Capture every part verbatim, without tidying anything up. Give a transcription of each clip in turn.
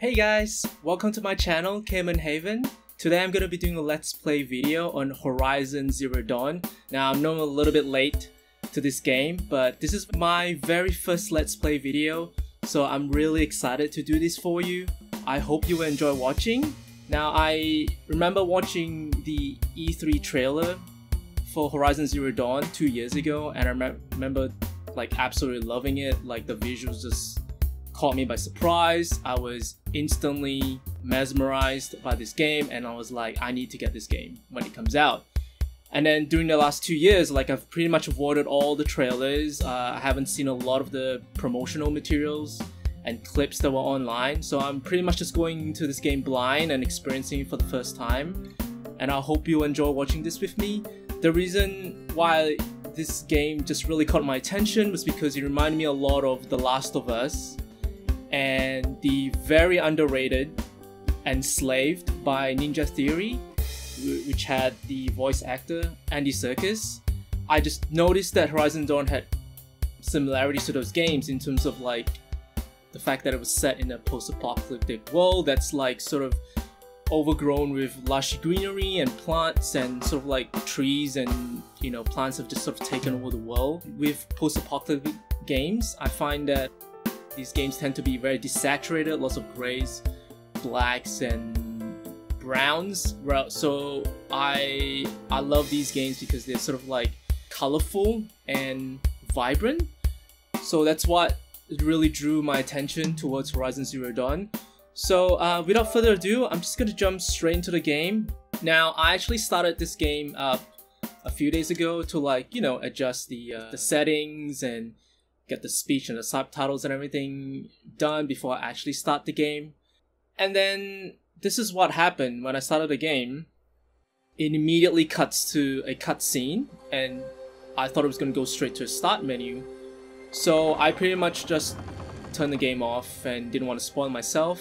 Hey guys, welcome to my channel, Kamen Haven. Today I'm going to be doing a let's play video on Horizon Zero Dawn. Now I know I'm a little bit late to this game, but this is my very first let's play video, so I'm really excited to do this for you. I hope you will enjoy watching. Now I remember watching the E three trailer for Horizon Zero Dawn two years ago, and I rem remember like absolutely loving it. Like the visuals just caught me by surprise. I was instantly mesmerized by this game, and I was like, I need to get this game when it comes out. And then during the last two years, like I've pretty much avoided all the trailers. Uh, I haven't seen a lot of the promotional materials and clips that were online, so I'm pretty much just going into this game blind and experiencing it for the first time. And I hope you enjoy watching this with me. The reason why this game just really caught my attention was because it reminded me a lot of The Last of Us and the very underrated Enslaved by Ninja Theory, which had the voice actor Andy Serkis. I just noticed that Horizon Dawn had similarities to those games in terms of like the fact that it was set in a post-apocalyptic world that's like sort of overgrown with lush greenery and plants, and sort of like trees and you know plants have just sort of taken over the world. With post-apocalyptic games, I find that these games tend to be very desaturated, lots of grays, blacks, and browns. So I I love these games because they're sort of like colorful and vibrant. So that's what really drew my attention towards Horizon Zero Dawn. So uh, without further ado, I'm just gonna jump straight into the game. Now I actually started this game up a few days ago to like you know adjust the uh, the settings and get the speech and the subtitles and everything done before I actually start the game. And then this is what happened when I started the game. It immediately cuts to a cutscene, and I thought it was going to go straight to a start menu. So I pretty much just turned the game off and didn't want to spoil myself.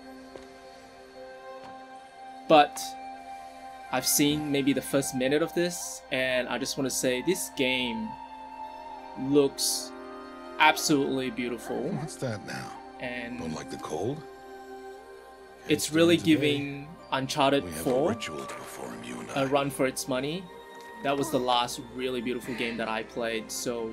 But I've seen maybe the first minute of this, and I just want to say this game looks absolutely beautiful. What's that now? And don't like the cold? It's really giving Uncharted four a, a run for its money. That was the last really beautiful game that I played. So,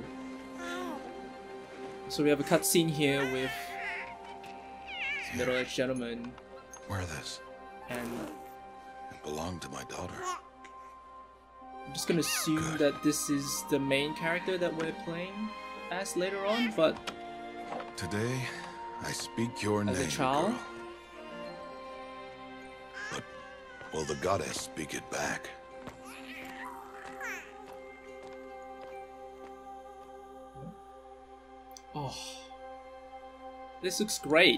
so we have a cutscene here with this middle-aged gentleman. Wear this. And it belonged to my daughter. I'm just gonna assume Good. that this is the main character that we're playing as later on, but today I speak your as name, a child. girl. But will the goddess speak it back? Oh, this looks great.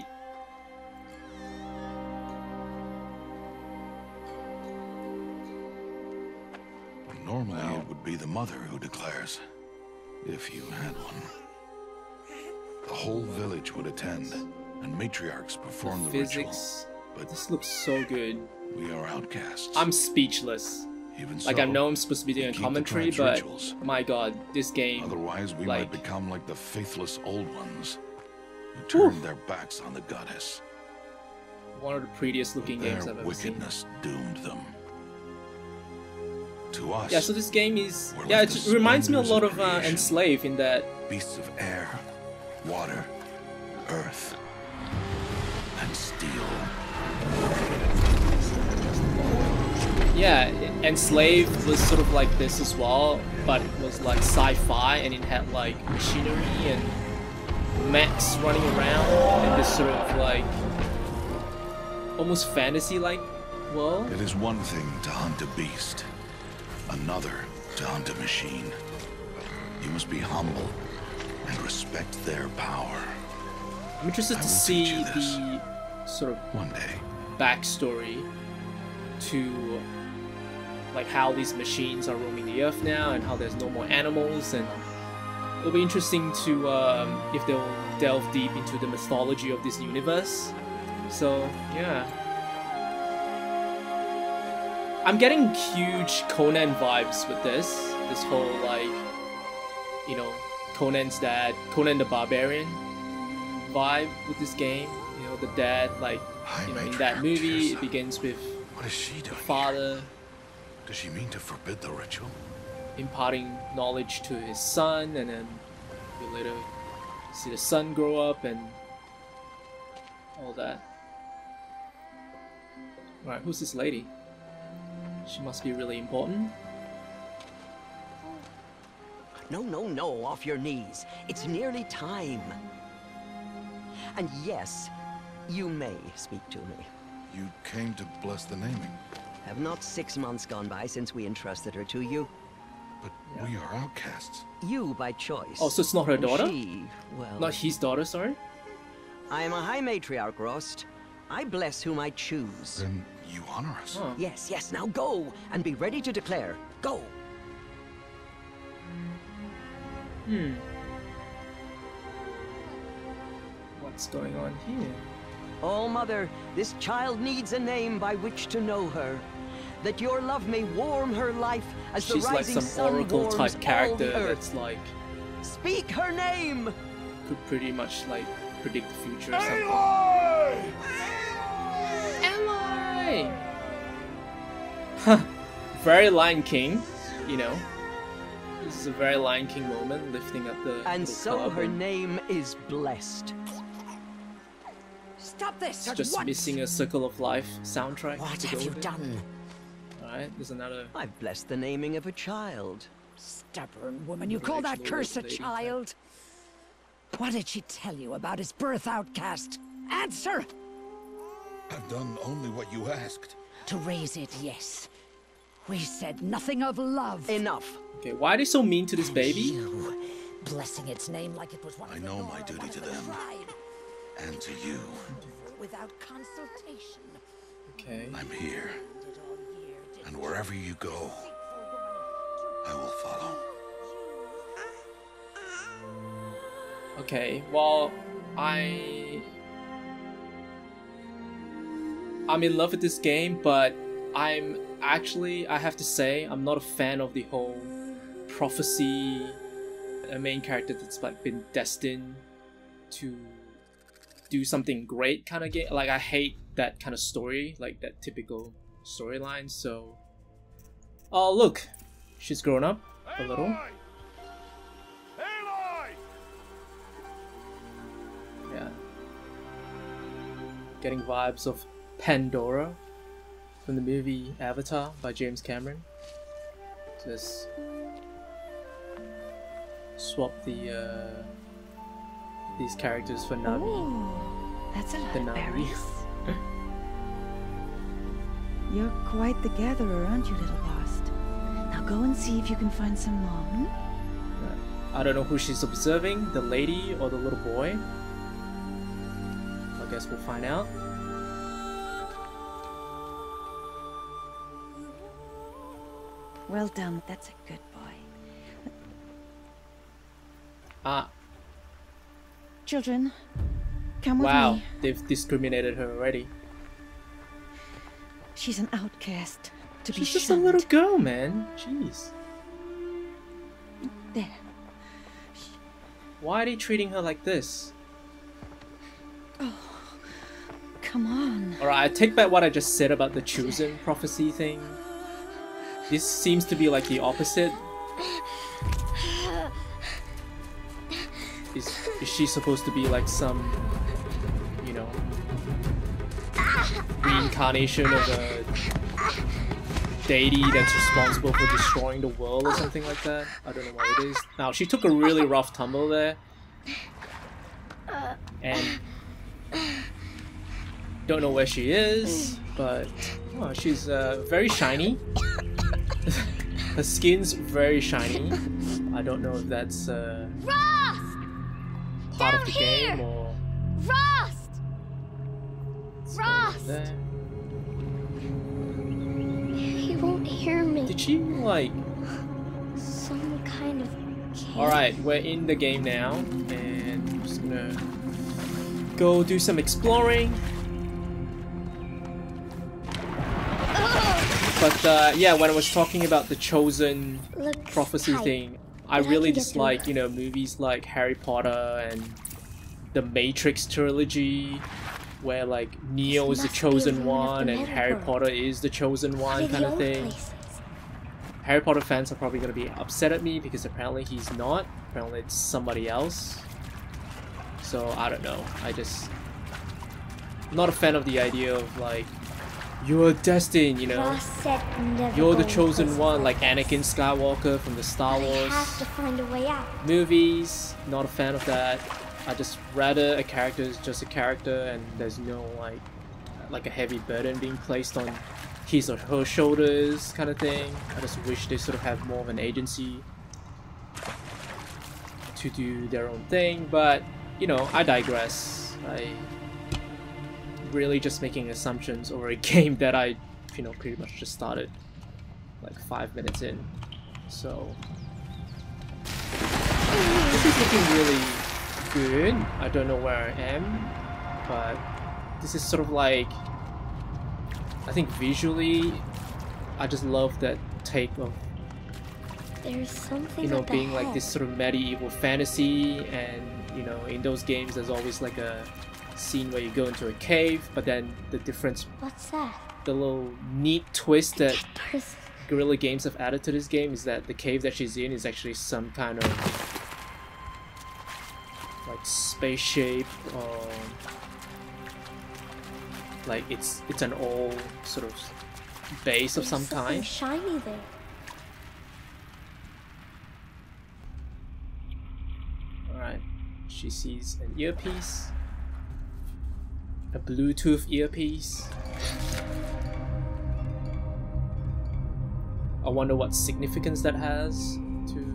Normally Wow. it would be the mother who declares, if you had one. The whole village would attend, and matriarchs perform the, the physics, ritual. But this looks so good. We are outcasts. I'm speechless. Even like so, I know I'm supposed to be doing a commentary, but rituals. My god, this game. Otherwise, we like, might become like the faithless old ones who turned whew, their backs on the goddess. one of the prettiest looking Their games I've ever seen. wickedness doomed them. To us, Yeah, so this game is we're yeah, like it the reminds me a lot splendors of of uh, creation. Enslaved in that beasts of air, water, earth, and steel. yeah, Enslaved was sort of like this as well, but it was like sci-fi and it had like machinery and mechs running around in this sort of like almost fantasy-like world. It is one thing to hunt a beast, another to hunt a machine. You must be humble and respect their power. I'm interested I to will see teach you this. the sort of One day. backstory to like how these machines are roaming the earth now and how there's no more animals, and it'll be interesting to um, if they'll delve deep into the mythology of this universe. So yeah, I'm getting huge Conan vibes with this this whole like you know Conan's dad, Conan the Barbarian vibe with this game. You know, the dad, like, you know, in that movie, it begins with What is she doing? the father here? Does she mean to forbid the ritual? imparting knowledge to his son, and then you later see the son grow up and all that. Alright, who's this lady? She must be really important. No, no, no, off your knees. It's nearly time. And yes, you may speak to me. You came to bless the naming. Have not six months gone by since we entrusted her to you? But yeah. we are outcasts. You by choice. Oh, so it's not her daughter? She, well... Not his daughter, sorry? I am a high matriarch, Rost. I bless whom I choose. Then you honor us. Oh. Yes, yes, now go, and be ready to declare. Go! Hmm. What's going on here? Oh, Mother, this child needs a name by which to know her. That your love may warm her life as She's the rising like some sun oracle warms type character all the earth. that's like Speak her name! could pretty much like predict the future or something. Aloy! Aloy! Huh. Very Lion King, you know. This is a very Lion King moment, lifting up the And little so club her and name is blessed. Stop this! it's just at once. missing a Circle of Life soundtrack. What to have go you with it. done? Alright, there's another. I've blessed the naming of a child. Stubborn woman, you Good call that actual curse a lady. child? What did she tell you about his birth, outcast? Answer! I've done only what you asked. To raise it, yes. We said nothing of love. Enough. Okay, why are they so mean to this baby? You, blessing its name like it was one I of the know Nora, my duty one of to the them. tribe. And to you. Without consultation. Okay. I'm here. Did all year, did And wherever you go, I will follow. Okay, well, I... I'm in love with this game, but I'm actually, I have to say, I'm not a fan of the whole prophecy, a main character that's like been destined to do something great kind of game. Like, I hate that kind of story, like that typical storyline, so... Oh, look! She's grown up a little. Aloy! Yeah. Getting vibes of Pandora from the movie Avatar by James Cameron. Just swap the uh, these characters for Navi. Oh, that's a lot The of Navi. berries. You're quite the gatherer, aren't you, little Bast? Now go and see if you can find some more. Hmm? I don't know who she's observing, the lady or the little boy. I guess we'll find out. Well done. That's a good boy. Ah, Children, come with wow, me. they've discriminated her already. She's an outcast. To be She's just shunned. a little girl, man. Jeez. There. Why are they treating her like this? Come on. Alright, I take back what I just said about the chosen prophecy thing. This seems to be like the opposite. Is, is she supposed to be like some, you know, reincarnation of a deity that's responsible for destroying the world or something like that? I don't know what it is. Now, she took a really rough tumble there. And don't know where she is, but oh, she's uh, very shiny. Her skin's very shiny. I don't know if that's uh, Rost! part Down of the here! game or Rost! Rost! there. He won't hear me. Did she like? Some kind of kid. All right, we're in the game now, and I'm just gonna go do some exploring. But uh, yeah, when I was talking about the chosen Looks prophecy tight, thing, I but I really can get through dislike, it. you know, movies like Harry Potter and the Matrix trilogy. where like Neo is the chosen one and Harry Potter is the chosen one kind of thing. Harry Potter fans are probably going to be upset at me because apparently he's not. Apparently it's somebody else. So I don't know. I just... I'm not a fan of the idea of like, you're destined, you know? You're the chosen one, like Anakin Skywalker from the Star Wars have to find a way out. movies. Not a fan of that. I just rather a character is just a character and there's no like like a heavy burden being placed on his or her shoulders kind of thing. I just wish they sort of have more of an agency to do their own thing, but you know, I digress. I really just making assumptions over a game that I, you know, pretty much just started like five minutes in. So this is looking really good. I don't know where I am, but this is sort of like, I think visually I just love that take of, There's something you know, up being ahead. like this sort of medieval fantasy, and you know, in those games there's always like a scene where you go into a cave, but then the difference, What's that? the little neat twist that Person. Guerrilla Games have added to this game is that the cave that she's in is actually some kind of like spaceship, or like it's it's an old sort of base of There's some something kind. shiny there. Alright, she sees an earpiece, a Bluetooth earpiece. I wonder what significance that has to...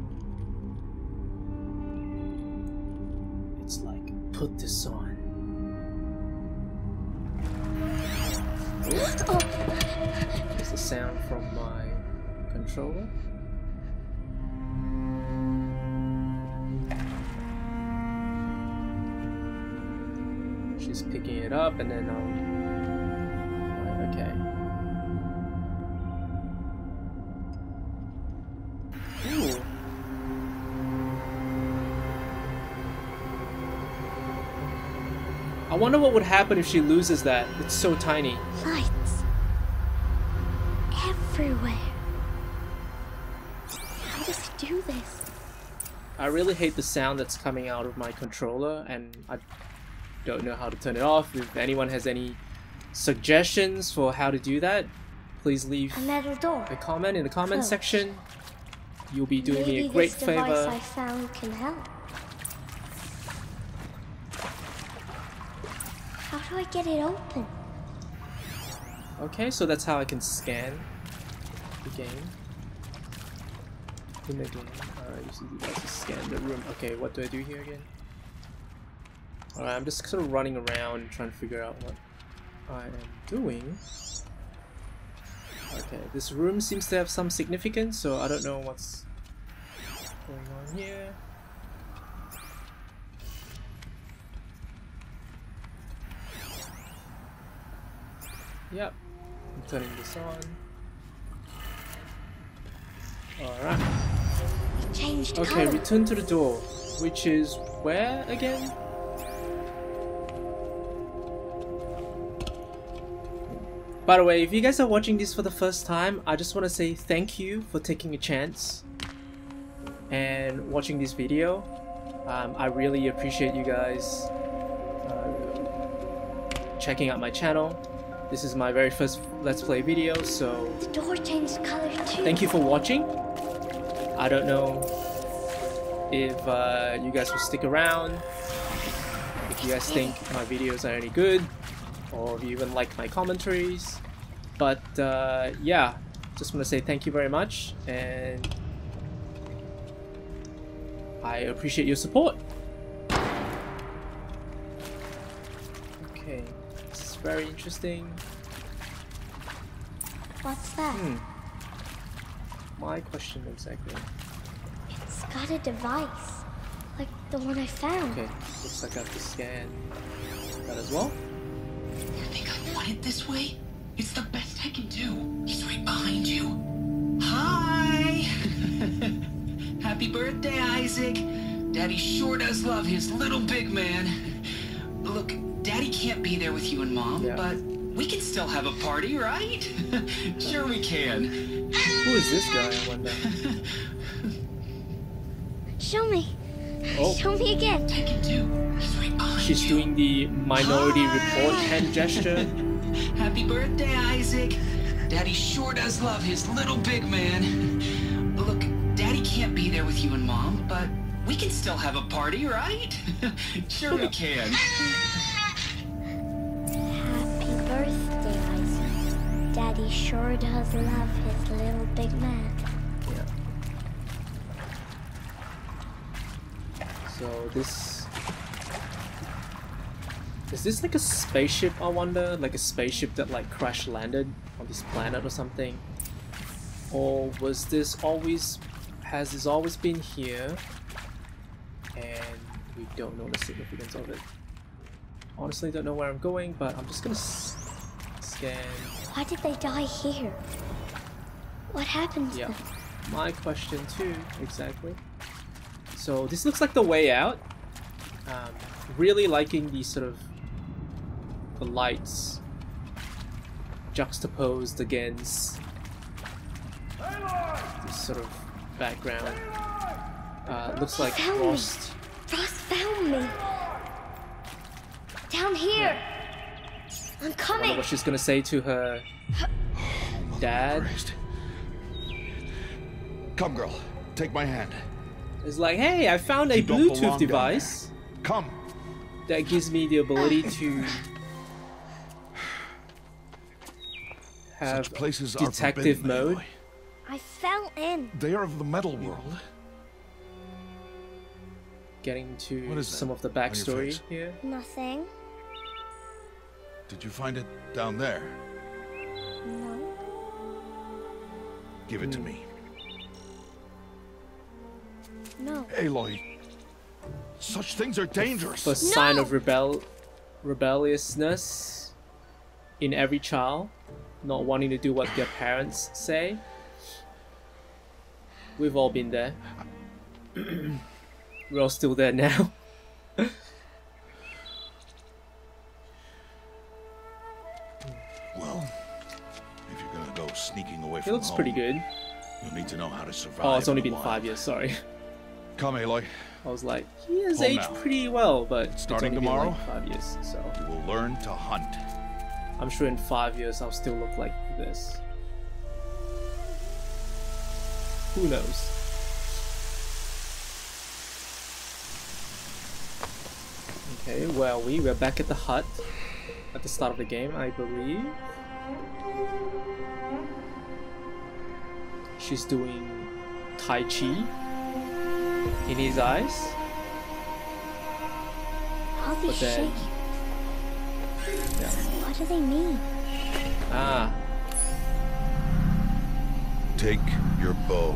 It's like, put this on. Oh. There's the sound from my controller. She's picking it up and then I'll... Right, okay. Ooh. I wonder what would happen if she loses that. It's so tiny. Lights. Everywhere. How does he do this? I really hate the sound that's coming out of my controller, and I don't know how to turn it off. If anyone has any suggestions for how to do that, please leave A metal door. a comment in the comment Close. section. You'll be doing Maybe me a great this device favor. I found can help. How do I get it open? Okay, so that's how I can scan the game. In the game. Alright, you see you guys just scan the room. Okay, what do I do here again? Alright, I'm just sort of running around trying to figure out what I am doing. Okay, this room seems to have some significance, so I don't know what's going on here. Yep, I'm turning this on. Alright. It changed Okay, color. return to the door, which is where again? By the way, if you guys are watching this for the first time, I just want to say thank you for taking a chance and watching this video. Um, I really appreciate you guys uh, checking out my channel. This is my very first Let's Play video, so The door changed color too. thank you for watching. I don't know if uh, you guys will stick around, if you guys think my videos are any good, or if you even like my commentaries. But uh, yeah, just want to say thank you very much, and I appreciate your support. Okay, this is very interesting. What's that? Hmm. My question exactly. It's got a device. Like the one I found. Okay, looks like I have to scan that as well. You think I want it this way? It's the best I can do. He's right behind you. Hi! Happy birthday, Isaac. Daddy sure does love his little big man. Look, Daddy can't be there with you and Mom, Yeah. but we can still have a party, right? Sure we can. Who is this guy, I wonder? Show me. Oh. Show me again. I can do. He's right behind She's you. doing the minority Hi. report hand gesture. Happy birthday, Isaac. Daddy sure does love his little big man. Look, Daddy can't be there with you and Mom, but we can still have a party, right? Sure we can. Happy birthday, Isaac. Daddy sure does love his little big man. Yeah. So this... Is this like a spaceship, I wonder? Like a spaceship that like crash landed on this planet or something? Or was this always... Has this always been here? And we don't know the significance of it. Honestly, don't know where I'm going, but I'm just gonna s scan. Why did they die here? What happened to Yeah, them? my question too, exactly. So this looks like the way out. Um, really liking these sort of the lights juxtaposed against this sort of background. Uh, looks like Found me. Frost. Frost found me. Down here. I'm I wonder coming. what she's gonna say to her dad. Christ. Come, girl. Take my hand. It's like, hey, I found a You don't belong Bluetooth down device Come. that gives me the ability to have Such places are detective forbidden, mode. Aloy. I fell in. They are of the metal world. Getting to What is that some of the on your backstory face? here. Nothing. Did you find it down there? No. Give it to Hmm. me. No. Aloy. Such things are dangerous. First sign No! of rebel rebelliousness in every child, not wanting to do what their parents say. We've all been there. We're all still there now. Well, if you're gonna go sneaking away It from looks home, pretty good. you'll need to know how to survive. Oh, it's only in the been wild. five years, sorry. Come, Aloy. I was like, he has Home aged now. pretty well, but Starting it's only tomorrow? been like five years, so You will learn to hunt. I'm sure in five years I'll still look like this. Who knows? Okay, where are we? We're back at the hut at the start of the game, I believe. She's doing Tai Chi in his eyes. All these But then- shapes. Yeah. What do they mean? Ah, Take your bow.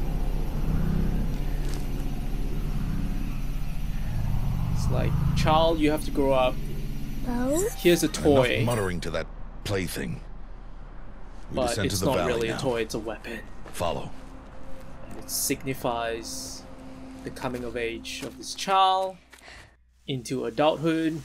it's like, child, you have to grow up. Bow? Here's a toy, Enough muttering to that plaything. We but descend it's to the not valley really now. a toy, it's a weapon. Follow. It signifies the coming of age of this child into adulthood.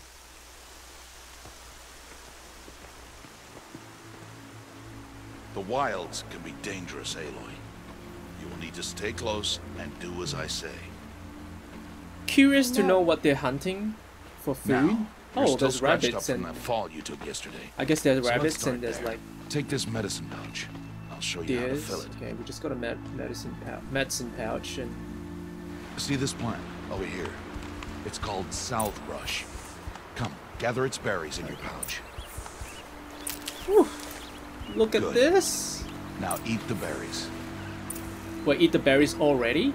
The wilds can be dangerous, Aloy. You will need to stay close and do as I say. Curious to know what they're hunting for food. Now, you're Oh, still there's scratched rabbits up from and that fall you took yesterday. I guess there's So let's rabbits start and there's there. like Take this medicine pouch. I'll show you how to deers. fill it. Okay, we just got a med medicine pouch, medicine pouch, and See this plant over here? It's called salve brush. Come, gather its berries in your pouch. whew, look at Good. this. Now eat the berries. Wait, eat the berries already?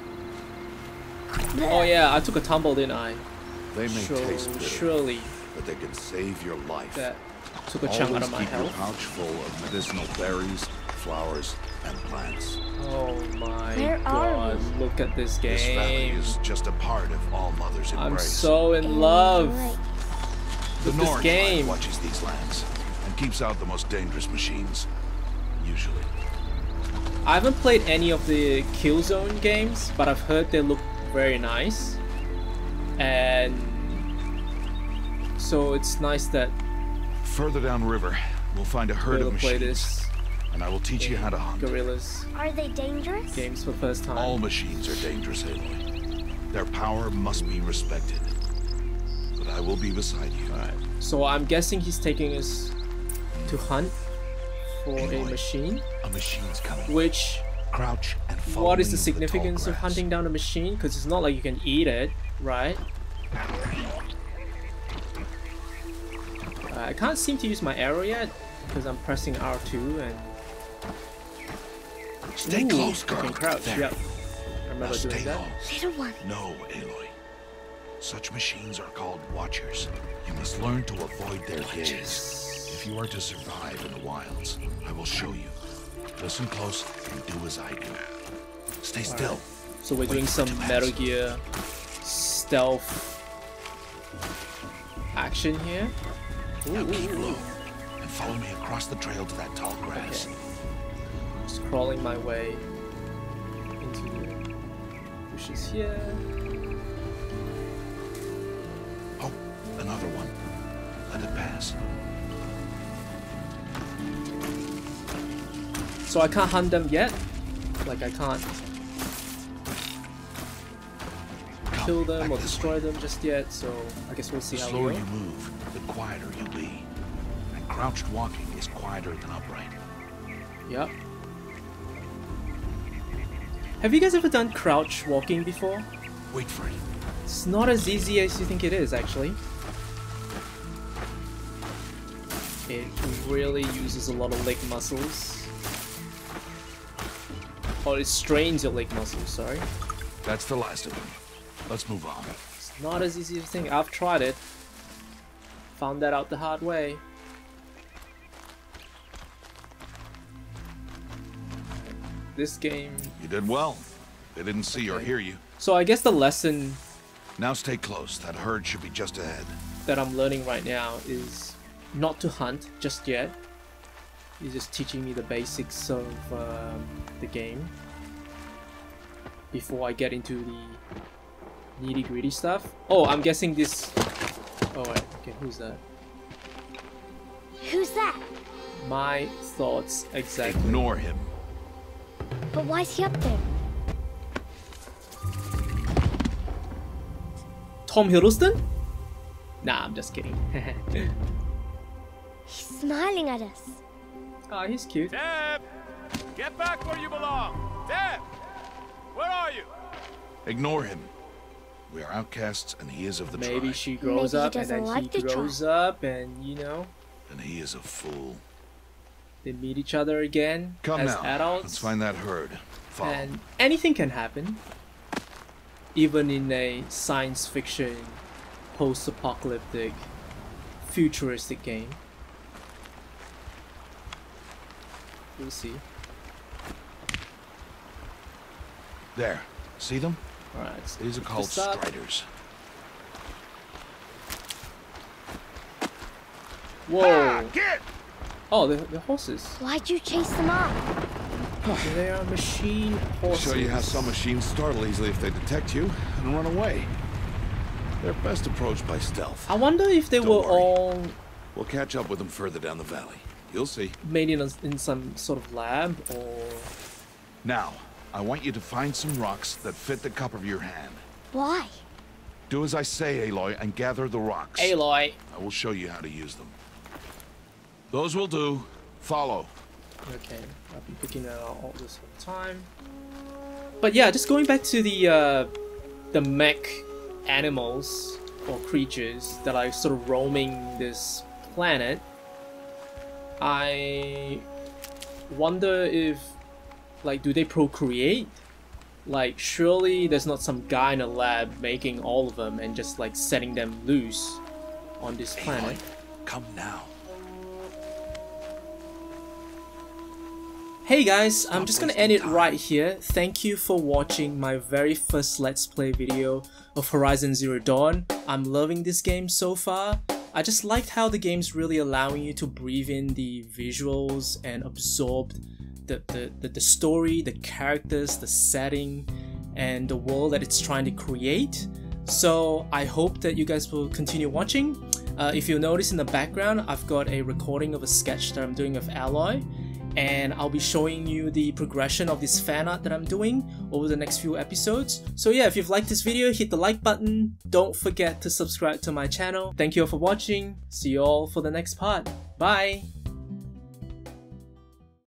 Oh yeah, I took a tumble, didn't I? They may So taste bitter, surely but they can save your life. that took a chunk out Always of my keep your health. pouch full of medicinal berries, flowers, and plants. Oh my Where are god, look at this This valley game. is just a part of all Mother's I'm embrace. so in love Right. the with this Norn game. watches these lands and keeps out the most dangerous machines. Usually. I haven't played any of the Killzone games, but I've heard they look very nice. And So it's nice that Further downriver, we'll find a herd we'll of play machines, this and I will teach you how to hunt. Guerrillas Are they dangerous? games for the first time. All machines are dangerous, Aloy. Their power must be respected. But I will be beside you. Alright, so I'm guessing he's taking us to hunt for a Aloy, machine. A machine's coming. Which, Crouch and follow what is me the into tall significance of grass. hunting down a machine? Because it's not like you can eat it, right? Uh, I can't seem to use my arrow yet because I'm pressing R two and. Stay Ooh, close, I girl. can crouch. There. Yep. I Now remember stay doing that. low. Little one. No, Aloy. Such machines are called watchers. You must learn to avoid their gaze. If you are to survive in the wilds, I will show you. Listen close and do as I do. Stay still. So we're Wait doing for some it to pass. Metal Gear stealth action here. Now Ooh, keep ooh, low ooh. and follow me across the trail to that tall grass. Okay. Just crawling my way into the bushes here. Oh, another one. Let it pass. So I can't hunt them yet. Like I can't Come, kill them back or this destroy way. them just yet. So I guess we'll see The how we slower go. you move, the quieter you'll be. And crouched walking is quieter than upright. Yep. Have you guys ever done crouch walking before? Wait for it. It's not as easy as you think it is, actually. It really uses a lot of leg muscles. Or it strains your leg muscles, sorry. That's the last of them. Let's move on. It's not as easy as you think. I've tried it. Found that out the hard way. This game... You did well. They didn't see or Okay. hear you. So I guess the lesson Now stay close. That herd should be just ahead. that I'm learning right now is not to hunt just yet. He's just teaching me the basics of um, the game before I get into the nitty gritty stuff. Oh, I'm guessing this... Oh wait, okay, who's that? Who's that? My thoughts exactly. Ignore him. But why's he up there? Tom Hiddleston? Nah, I'm just kidding. He's smiling at us. Oh, he's cute. Deb! Get back where you belong! Deb! Where are you? Ignore him. We are outcasts and he is of the Maybe tribe. she grows Maybe he up and doesn't then like he the grows up and, you know, And he is a fool. they meet each other again Come as now. adults. Let's find that herd. Follow. And anything can happen. Even in a science fiction, post-apocalyptic, futuristic game. We'll see. There. See them? Alright, so These are called this up. striders. Whoa! Get! Oh, the, the horses. Why'd you chase them off? Oh, they are machine horses. Show you how some machines startle easily if they detect you and run away. They're best approached by stealth. I wonder if they Don't were worry. all We'll catch up with them further down the valley. You'll see. made in, a, in some sort of lab, or... Now, I want you to find some rocks that fit the cup of your hand. Why? Do as I say, Aloy, and gather the rocks. Aloy! I will show you how to use them. Those will do. Follow. Okay, I'll be picking that out all this whole time. But yeah, just going back to the uh, the mech animals or creatures that are sort of roaming this planet. I wonder if, like, do they procreate? Like, surely there's not some guy in a lab making all of them and just like setting them loose on this planet. Aloy, come now. Hey guys, I'm just gonna end it right here. Thank you for watching my very first Let's Play video of Horizon Zero Dawn. I'm loving this game so far. I just liked how the game's really allowing you to breathe in the visuals and absorb the, the, the, the story, the characters, the setting, and the world that it's trying to create. So I hope that you guys will continue watching. Uh, if you'll notice in the background, I've got a recording of a sketch that I'm doing of Aloy, and I'll be showing you the progression of this fan art that I'm doing over the next few episodes. So yeah, if you've liked this video, hit the like button. Don't forget to subscribe to my channel. Thank you all for watching. See you all for the next part. Bye!